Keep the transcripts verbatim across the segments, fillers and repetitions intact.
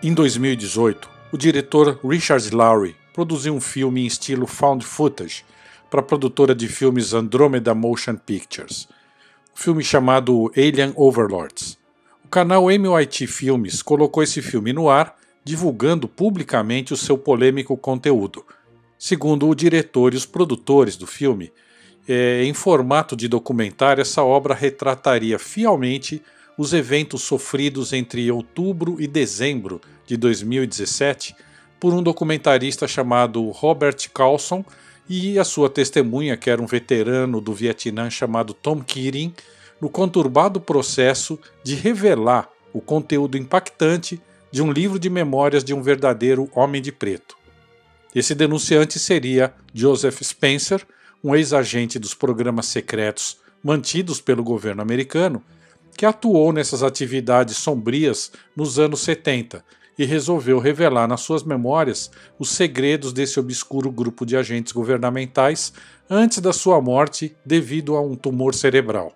Em dois mil e dezoito, o diretor Richard Lowry produziu um filme em estilo found footage para a produtora de filmes Andromeda Motion Pictures, um filme chamado Alien Overlords. O canal M Y T Filmes colocou esse filme no ar, divulgando publicamente o seu polêmico conteúdo. Segundo o diretor e os produtores do filme, é, em formato de documentário, essa obra retrataria fielmente os eventos sofridos entre outubro e dezembro de dois mil e dezessete por um documentarista chamado Robert Carlson e a sua testemunha, que era um veterano do Vietnã chamado Tom Keating, no conturbado processo de revelar o conteúdo impactante de um livro de memórias de um verdadeiro homem de preto. Esse denunciante seria Joseph Spencer, um ex-agente dos programas secretos mantidos pelo governo americano, que atuou nessas atividades sombrias nos anos setenta e resolveu revelar nas suas memórias os segredos desse obscuro grupo de agentes governamentais antes da sua morte devido a um tumor cerebral.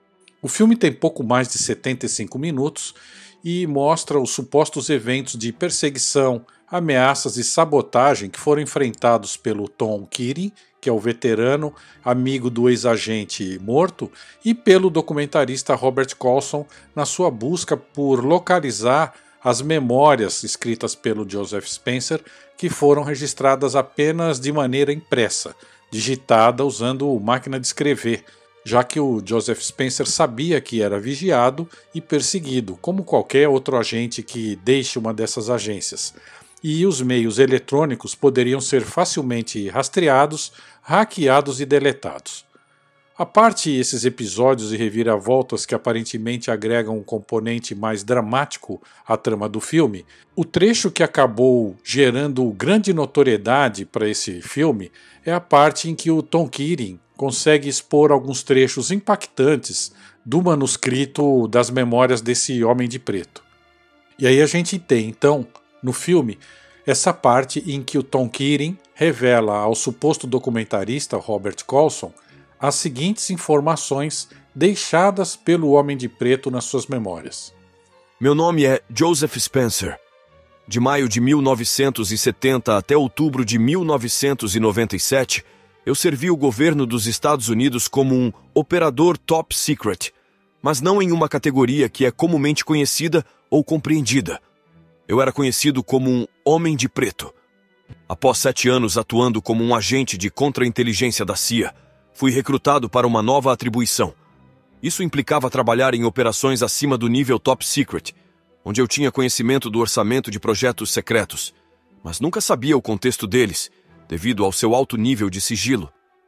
O filme tem pouco mais de setenta e cinco minutos e mostra os supostos eventos de perseguição, ameaças e sabotagem que foram enfrentados pelo Tom Keating, que é o veterano, amigo do ex-agente morto, e pelo documentarista Robert Carlson na sua busca por localizar as memórias escritas pelo Joseph Spencer, que foram registradas apenas de maneira impressa, digitada usando máquina de escrever, já que o Joseph Spencer sabia que era vigiado e perseguido, como qualquer outro agente que deixe uma dessas agências. E os meios eletrônicos poderiam ser facilmente rastreados, hackeados e deletados. A parte esses episódios e reviravoltas que aparentemente agregam um componente mais dramático à trama do filme, o trecho que acabou gerando grande notoriedade para esse filme é a parte em que o Tom Keating consegue expor alguns trechos impactantes do manuscrito das memórias desse homem de preto. E aí a gente tem, então, no filme, essa parte em que o Tom Keating revela ao suposto documentarista Robert Carlson as seguintes informações deixadas pelo homem de preto nas suas memórias. Meu nome é Joseph Spencer. De maio de mil novecentos e setenta até outubro de mil novecentos e noventa e sete, eu servi o governo dos Estados Unidos como um operador top secret, mas não em uma categoria que é comumente conhecida ou compreendida. Eu era conhecido como um homem de preto. Após sete anos atuando como um agente de contra-inteligência da C I A, fui recrutado para uma nova atribuição. Isso implicava trabalhar em operações acima do nível top secret, onde eu tinha conhecimento do orçamento de projetos secretos, mas nunca sabia o contexto deles, devido ao seu alto nível de sigilo.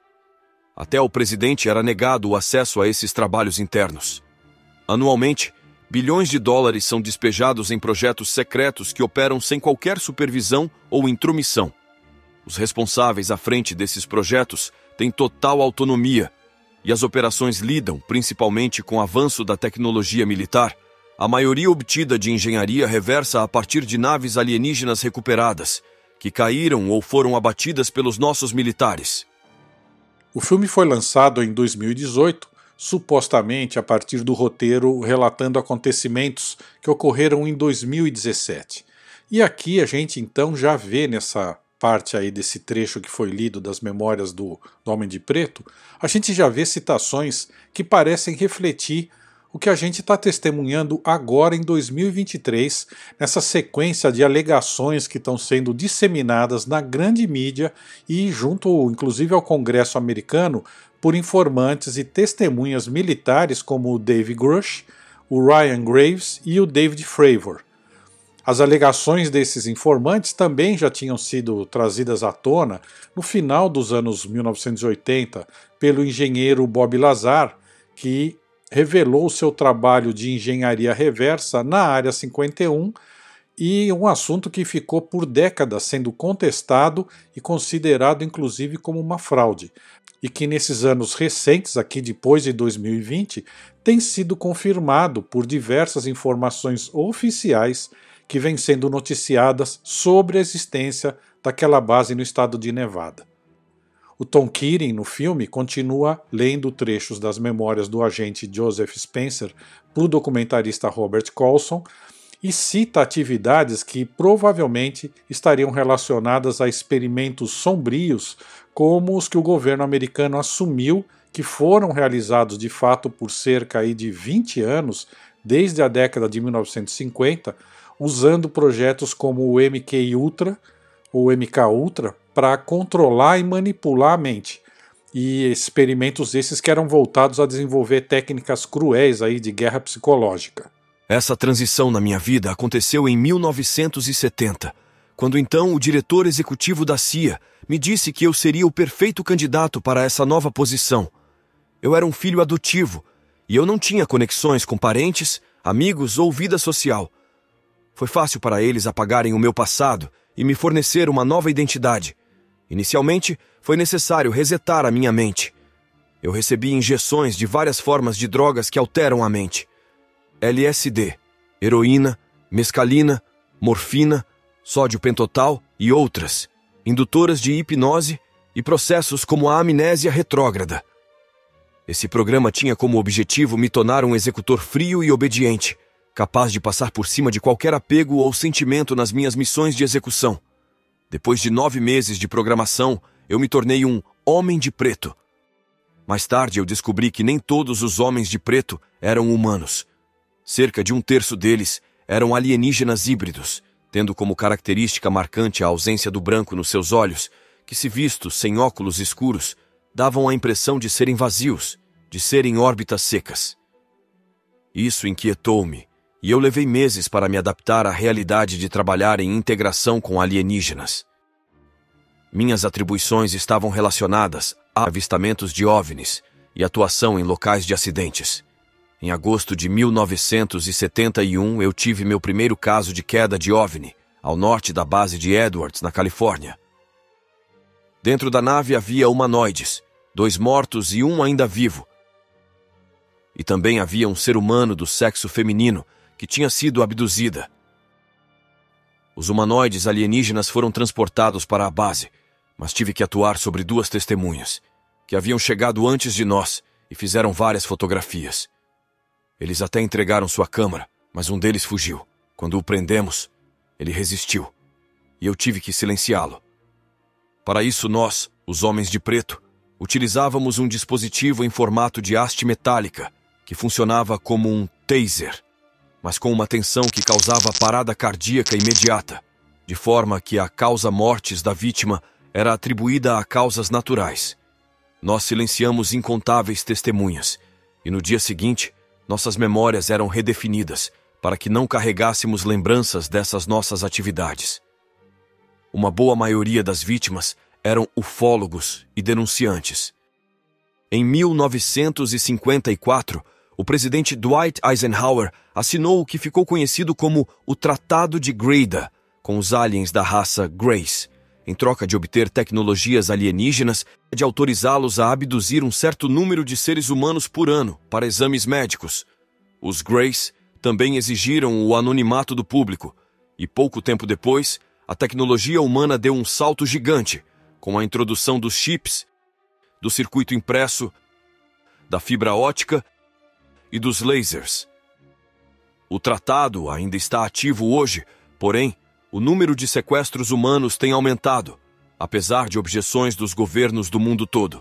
Até ao presidente era negado o acesso a esses trabalhos internos. Anualmente, bilhões de dólares são despejados em projetos secretos que operam sem qualquer supervisão ou intromissão. Os responsáveis à frente desses projetos têm total autonomia, e as operações lidam principalmente com o avanço da tecnologia militar, a maioria obtida de engenharia reversa a partir de naves alienígenas recuperadas, que caíram ou foram abatidas pelos nossos militares. O filme foi lançado em dois mil e dezoito, supostamente a partir do roteiro relatando acontecimentos que ocorreram em dois mil e dezessete. E aqui a gente então já vê nessa parte aí desse trecho que foi lido das memórias do, do Homem de Preto, a gente já vê citações que parecem refletir o que a gente está testemunhando agora em dois mil e vinte e três, nessa sequência de alegações que estão sendo disseminadas na grande mídia e junto inclusive ao Congresso americano por informantes e testemunhas militares como o Dave Grush, o Ryan Graves e o David Fravor. As alegações desses informantes também já tinham sido trazidas à tona no final dos anos mil novecentos e oitenta pelo engenheiro Bob Lazar, que revelou seu trabalho de engenharia reversa na Área cinquenta e um, e um assunto que ficou por décadas sendo contestado e considerado inclusive como uma fraude, e que nesses anos recentes, aqui depois de dois mil e vinte, tem sido confirmado por diversas informações oficiais que vêm sendo noticiadas sobre a existência daquela base no estado de Nevada. O Tom Keating, no filme, continua lendo trechos das memórias do agente Joseph Spencer para o documentarista Robert Carlson, e cita atividades que provavelmente estariam relacionadas a experimentos sombrios, como os que o governo americano assumiu que foram realizados de fato por cerca aí de vinte anos, desde a década de mil novecentos e cinquenta, usando projetos como o M K Ultra, ou M K Ultra, para controlar e manipular a mente. E experimentos esses que eram voltados a desenvolver técnicas cruéis aí de guerra psicológica. Essa transição na minha vida aconteceu em mil novecentos e setenta, quando então o diretor executivo da C I A me disse que eu seria o perfeito candidato para essa nova posição. Eu era um filho adotivo, e eu não tinha conexões com parentes, amigos ou vida social. Foi fácil para eles apagarem o meu passado e me fornecer uma nova identidade. Inicialmente, foi necessário resetar a minha mente. Eu recebi injeções de várias formas de drogas que alteram a mente. L S D, heroína, mescalina, morfina, sódio pentotal e outras, indutoras de hipnose e processos como a amnésia retrógrada. Esse programa tinha como objetivo me tornar um executor frio e obediente, capaz de passar por cima de qualquer apego ou sentimento nas minhas missões de execução. Depois de nove meses de programação, eu me tornei um homem de preto. Mais tarde eu descobri que nem todos os homens de preto eram humanos. Cerca de um terço deles eram alienígenas híbridos, tendo como característica marcante a ausência do branco nos seus olhos, que, se vistos sem óculos escuros, davam a impressão de serem vazios, de serem órbitas secas. Isso inquietou-me, e eu levei meses para me adaptar à realidade de trabalhar em integração com alienígenas. Minhas atribuições estavam relacionadas a avistamentos de OVNIs e atuação em locais de acidentes. Em agosto de mil novecentos e setenta e um, eu tive meu primeiro caso de queda de OVNI, ao norte da base de Edwards, na Califórnia. Dentro da nave havia humanoides, dois mortos e um ainda vivo. E também havia um ser humano do sexo feminino que tinha sido abduzida. Os humanoides alienígenas foram transportados para a base, mas tive que atuar sobre duas testemunhas, que haviam chegado antes de nós e fizeram várias fotografias. Eles até entregaram sua câmera, mas um deles fugiu. Quando o prendemos, ele resistiu, e eu tive que silenciá-lo. Para isso nós, os homens de preto, utilizávamos um dispositivo em formato de haste metálica, que funcionava como um taser, mas com uma tensão que causava parada cardíaca imediata, de forma que a causa mortis da vítima era atribuída a causas naturais. Nós silenciamos incontáveis testemunhas, e no dia seguinte, nossas memórias eram redefinidas para que não carregássemos lembranças dessas nossas atividades. Uma boa maioria das vítimas eram ufólogos e denunciantes. Em mil novecentos e cinquenta e quatro, o presidente Dwight Eisenhower assinou o que ficou conhecido como o Tratado de Greada com os aliens da raça Grace, em troca de obter tecnologias alienígenas e de autorizá-los a abduzir um certo número de seres humanos por ano para exames médicos. Os Grace também exigiram o anonimato do público, e pouco tempo depois, a tecnologia humana deu um salto gigante, com a introdução dos chips, do circuito impresso, da fibra ótica e dos lasers. O tratado ainda está ativo hoje, porém, o número de sequestros humanos tem aumentado, apesar de objeções dos governos do mundo todo.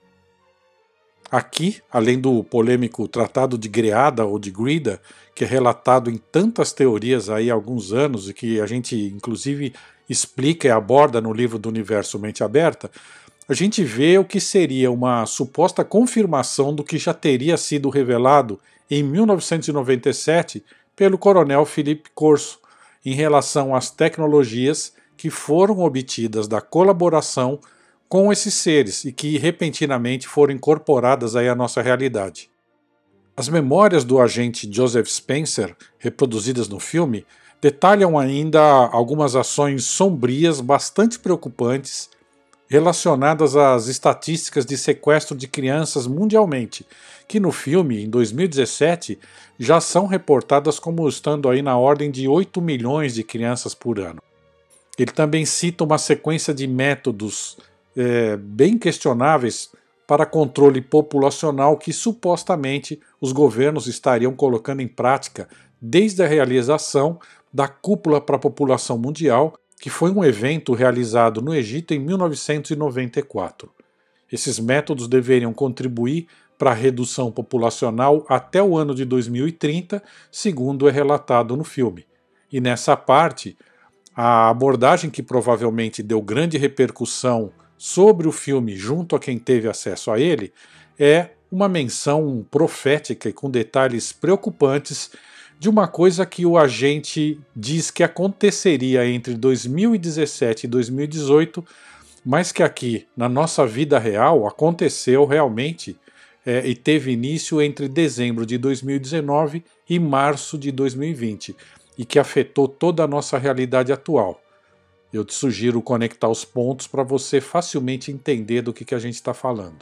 Aqui, além do polêmico Tratado de Greada ou de Greada, que é relatado em tantas teorias aí há alguns anos e que a gente inclusive explica e aborda no livro do Universo Mente Aberta, a gente vê o que seria uma suposta confirmação do que já teria sido revelado em mil novecentos e noventa e sete pelo coronel Philip Corso, em relação às tecnologias que foram obtidas da colaboração com esses seres e que repentinamente foram incorporadas aí à nossa realidade. As memórias do agente Joseph Spencer, reproduzidas no filme, detalham ainda algumas ações sombrias bastante preocupantes relacionadas às estatísticas de sequestro de crianças mundialmente, que no filme, em dois mil e dezessete, já são reportadas como estando aí na ordem de oito milhões de crianças por ano. Ele também cita uma sequência de métodos é, bem questionáveis para controle populacional que supostamente os governos estariam colocando em prática desde a realização da Cúpula para a População Mundial, que foi um evento realizado no Egito em mil novecentos e noventa e quatro. Esses métodos deveriam contribuir para a redução populacional até o ano de dois mil e trinta, segundo é relatado no filme. E nessa parte, a abordagem que provavelmente deu grande repercussão sobre o filme junto a quem teve acesso a ele é uma menção profética e com detalhes preocupantes de uma coisa que o agente diz que aconteceria entre dois mil e dezessete e dois mil e dezoito, mas que aqui, na nossa vida real, aconteceu realmente é, e teve início entre dezembro de dois mil e dezenove e março de dois mil e vinte, e que afetou toda a nossa realidade atual. Eu te sugiro conectar os pontos para você facilmente entender do que, que a gente está falando.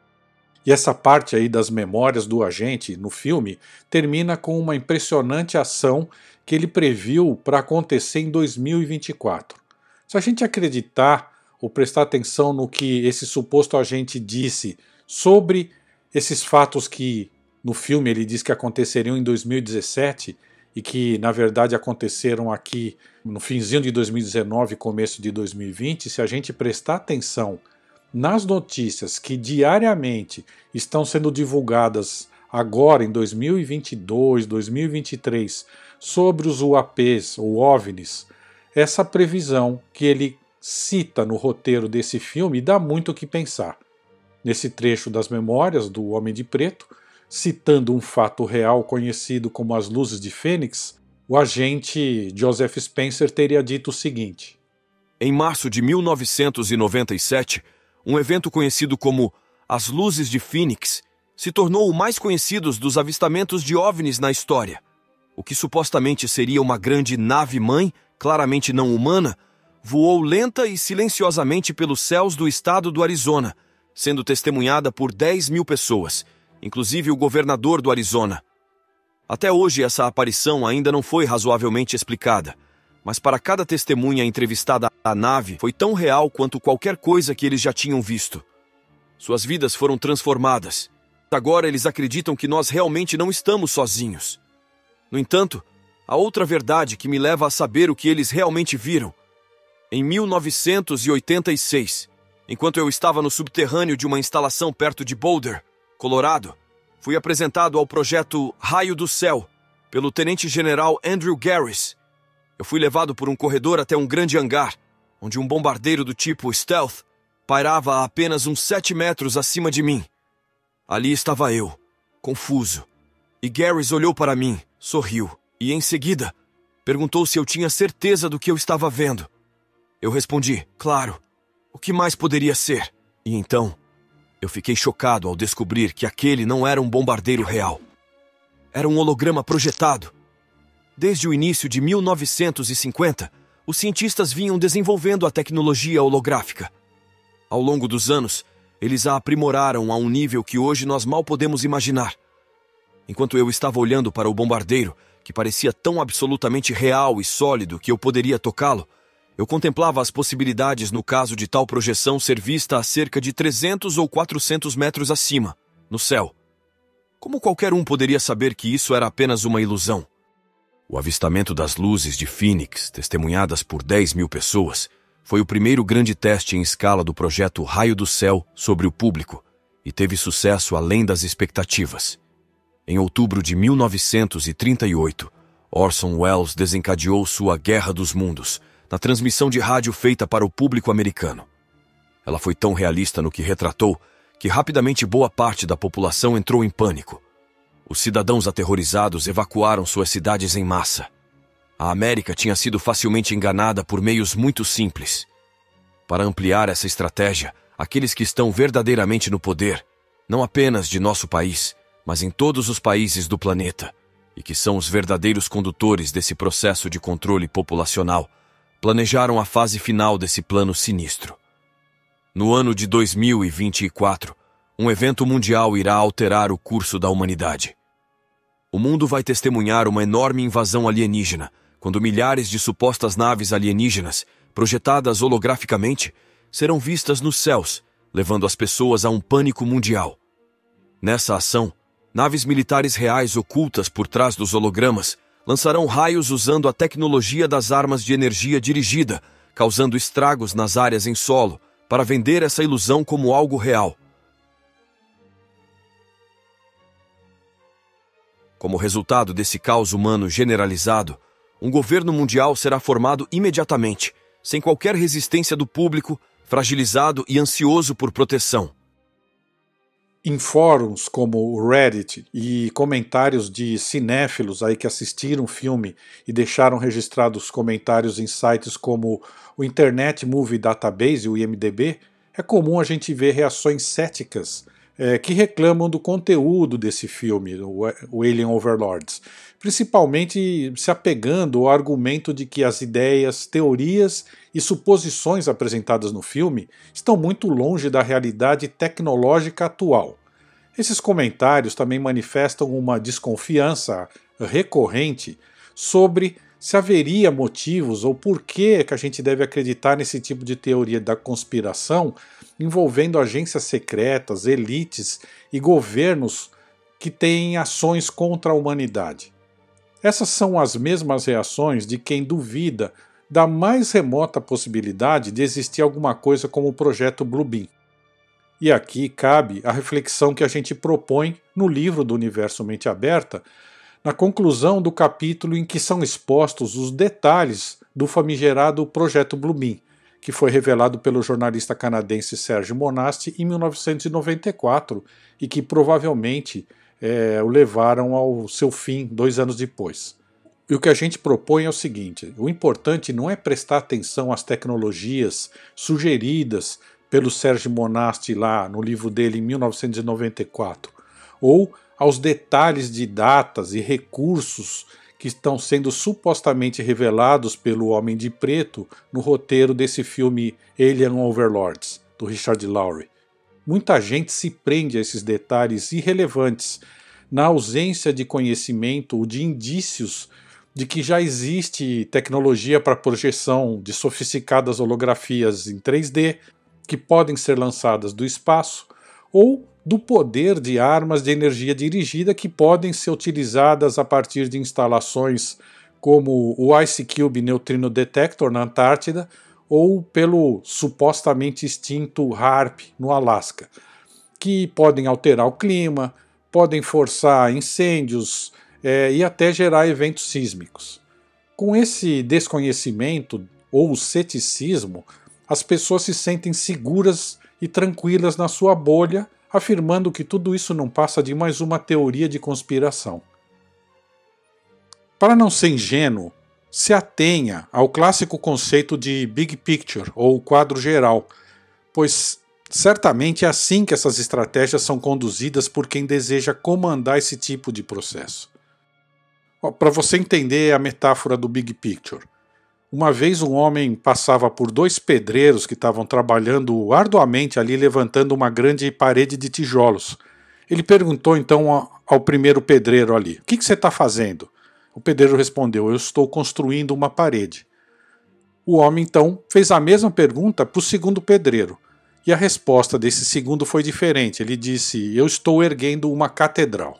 E essa parte aí das memórias do agente no filme termina com uma impressionante ação que ele previu para acontecer em dois mil e vinte e quatro. Se a gente acreditar ou prestar atenção no que esse suposto agente disse sobre esses fatos que no filme ele diz que aconteceriam em dois mil e dezessete e que na verdade aconteceram aqui no finzinho de dois mil e dezenove e começo de dois mil e vinte, se a gente prestar atenção nas notícias que diariamente estão sendo divulgadas agora em dois mil e vinte e dois, dois mil e vinte e três sobre os U A Ps ou OVNIs, essa previsão que ele cita no roteiro desse filme dá muito o que pensar. Nesse trecho das memórias do Homem de Preto, citando um fato real conhecido como as luzes de Fênix, o agente Joseph Spencer teria dito o seguinte: em março de mil novecentos e noventa e sete, um evento conhecido como as luzes de Fênix se tornou o mais conhecido dos avistamentos de OVNIs na história. O que supostamente seria uma grande nave-mãe, claramente não humana, voou lenta e silenciosamente pelos céus do estado do Arizona, sendo testemunhada por dez mil pessoas, inclusive o governador do Arizona. Até hoje essa aparição ainda não foi razoavelmente explicada, mas para cada testemunha entrevistada a nave foi tão real quanto qualquer coisa que eles já tinham visto. Suas vidas foram transformadas. Agora eles acreditam que nós realmente não estamos sozinhos. No entanto, há outra verdade que me leva a saber o que eles realmente viram. Em mil novecentos e oitenta e seis, enquanto eu estava no subterrâneo de uma instalação perto de Boulder, Colorado, fui apresentado ao projeto Raio do Céu pelo tenente-general Andrew Garris. Eu fui levado por um corredor até um grande hangar, onde um bombardeiro do tipo Stealth pairava a apenas uns sete metros acima de mim. Ali estava eu, confuso, e Garris olhou para mim, sorriu, e em seguida perguntou se eu tinha certeza do que eu estava vendo. Eu respondi, claro, o que mais poderia ser? E então, eu fiquei chocado ao descobrir que aquele não era um bombardeiro real. Era um holograma projetado. Desde o início de mil novecentos e cinquenta, os cientistas vinham desenvolvendo a tecnologia holográfica. Ao longo dos anos, eles a aprimoraram a um nível que hoje nós mal podemos imaginar. Enquanto eu estava olhando para o bombardeiro, que parecia tão absolutamente real e sólido que eu poderia tocá-lo, eu contemplava as possibilidades no caso de tal projeção ser vista a cerca de trezentos ou quatrocentos metros acima, no céu. Como qualquer um poderia saber que isso era apenas uma ilusão? O avistamento das luzes de Fênix, testemunhadas por dez mil pessoas, foi o primeiro grande teste em escala do projeto Raio do Céu sobre o público e teve sucesso além das expectativas. Em outubro de mil novecentos e trinta e oito, Orson Welles desencadeou sua Guerra dos Mundos, na transmissão de rádio feita para o público americano. Ela foi tão realista no que retratou que rapidamente boa parte da população entrou em pânico. Os cidadãos aterrorizados evacuaram suas cidades em massa. A América tinha sido facilmente enganada por meios muito simples. Para ampliar essa estratégia, aqueles que estão verdadeiramente no poder, não apenas de nosso país, mas em todos os países do planeta, e que são os verdadeiros condutores desse processo de controle populacional, planejaram a fase final desse plano sinistro. No ano de dois mil e vinte e quatro, um evento mundial irá alterar o curso da humanidade. O mundo vai testemunhar uma enorme invasão alienígena, quando milhares de supostas naves alienígenas, projetadas holograficamente, serão vistas nos céus, levando as pessoas a um pânico mundial. Nessa ação, naves militares reais ocultas por trás dos hologramas lançarão raios usando a tecnologia das armas de energia dirigida, causando estragos nas áreas em solo, para vender essa ilusão como algo real. Como resultado desse caos humano generalizado, um governo mundial será formado imediatamente, sem qualquer resistência do público, fragilizado e ansioso por proteção. Em fóruns como o Reddit e comentários de cinéfilos aí que assistiram o filme e deixaram registrados comentários em sites como o Internet Movie Database, o I M D B, é comum a gente ver reações céticas é, que reclamam do conteúdo desse filme, o, o Alien Overlords, principalmente se apegando ao argumento de que as ideias, teorias e suposições apresentadas no filme estão muito longe da realidade tecnológica atual. Esses comentários também manifestam uma desconfiança recorrente sobre se haveria motivos ou por que que a gente deve acreditar nesse tipo de teoria da conspiração envolvendo agências secretas, elites e governos que têm ações contra a humanidade. Essas são as mesmas reações de quem duvida da mais remota possibilidade de existir alguma coisa como o projeto Bluebeam. E aqui cabe a reflexão que a gente propõe no livro do Universo Mente Aberta, na conclusão do capítulo em que são expostos os detalhes do famigerado projeto Bluebeam, que foi revelado pelo jornalista canadense Serge Monasti em mil novecentos e noventa e quatro e que provavelmente é, o levaram ao seu fim dois anos depois. E o que a gente propõe é o seguinte: o importante não é prestar atenção às tecnologias sugeridas pelo Serge Monasti lá no livro dele em mil novecentos e noventa e quatro, ou aos detalhes de datas e recursos que estão sendo supostamente revelados pelo Homem de Preto no roteiro desse filme Alien Overlords, do Richard Lowry. Muita gente se prende a esses detalhes irrelevantes, na ausência de conhecimento ou de indícios de que já existe tecnologia para projeção de sofisticadas holografias em três D que podem ser lançadas do espaço, ou do poder de armas de energia dirigida que podem ser utilizadas a partir de instalações como o Ice Cube Neutrino Detector na Antártida ou pelo supostamente extinto HAARP no Alasca, que podem alterar o clima, podem forçar incêndios é, e até gerar eventos sísmicos. Com esse desconhecimento ou ceticismo, as pessoas se sentem seguras e tranquilas na sua bolha, afirmando que tudo isso não passa de mais uma teoria de conspiração. Para não ser ingênuo, se atenha ao clássico conceito de Big Picture, ou quadro geral, pois certamente é assim que essas estratégias são conduzidas por quem deseja comandar esse tipo de processo. Para você entender a metáfora do Big Picture, uma vez um homem passava por dois pedreiros que estavam trabalhando arduamente ali levantando uma grande parede de tijolos. Ele perguntou então ao primeiro pedreiro ali: "O que que você está fazendo?" O pedreiro respondeu: "Eu estou construindo uma parede." O homem então fez a mesma pergunta para o segundo pedreiro. E a resposta desse segundo foi diferente. Ele disse: "Eu estou erguendo uma catedral."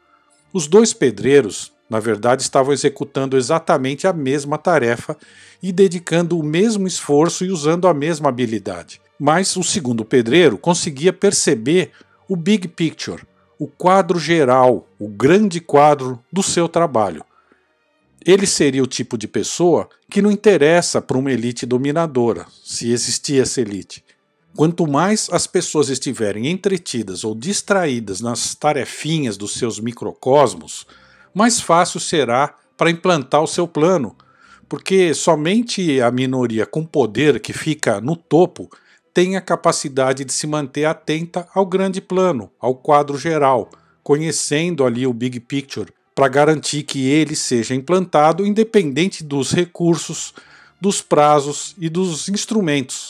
Os dois pedreiros, na verdade, estavam executando exatamente a mesma tarefa e dedicando o mesmo esforço e usando a mesma habilidade. Mas o segundo pedreiro conseguia perceber o big picture, o quadro geral, o grande quadro do seu trabalho. Ele seria o tipo de pessoa que não interessa para uma elite dominadora, se existir essa elite. Quanto mais as pessoas estiverem entretidas ou distraídas nas tarefinhas dos seus microcosmos, mais fácil será para implantar o seu plano, porque somente a minoria com poder que fica no topo tem a capacidade de se manter atenta ao grande plano, ao quadro geral, conhecendo ali o big picture, para garantir que ele seja implantado independente dos recursos, dos prazos e dos instrumentos.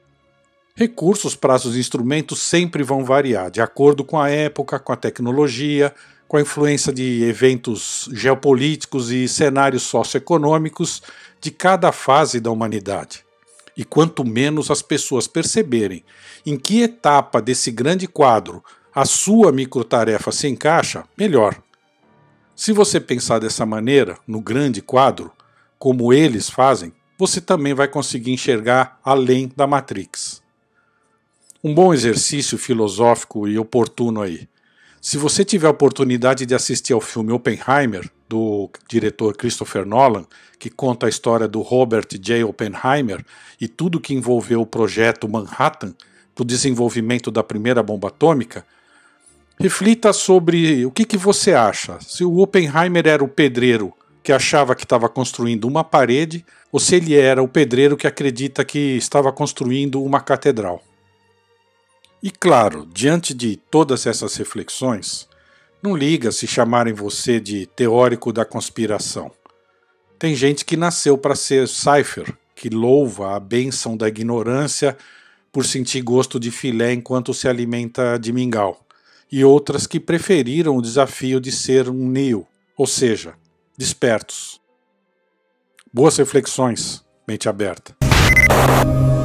Recursos, prazos e instrumentos sempre vão variar, de acordo com a época, com a tecnologia, com a influência de eventos geopolíticos e cenários socioeconômicos de cada fase da humanidade. E quanto menos as pessoas perceberem em que etapa desse grande quadro a sua microtarefa se encaixa, melhor. Se você pensar dessa maneira, no grande quadro, como eles fazem, você também vai conseguir enxergar além da Matrix. Um bom exercício filosófico e oportuno aí. Se você tiver a oportunidade de assistir ao filme Oppenheimer, do diretor Christopher Nolan, que conta a história do Robert J. Oppenheimer e tudo que envolveu o projeto Manhattan para o desenvolvimento da primeira bomba atômica, reflita sobre o que, que você acha. Se o Oppenheimer era o pedreiro que achava que estava construindo uma parede, ou se ele era o pedreiro que acredita que estava construindo uma catedral. E claro, diante de todas essas reflexões, não liga se chamarem você de teórico da conspiração. Tem gente que nasceu para ser Cypher, que louva a bênção da ignorância por sentir gosto de filé enquanto se alimenta de mingau, e outras que preferiram o desafio de ser um Neo, ou seja, despertos. Boas reflexões, mente aberta.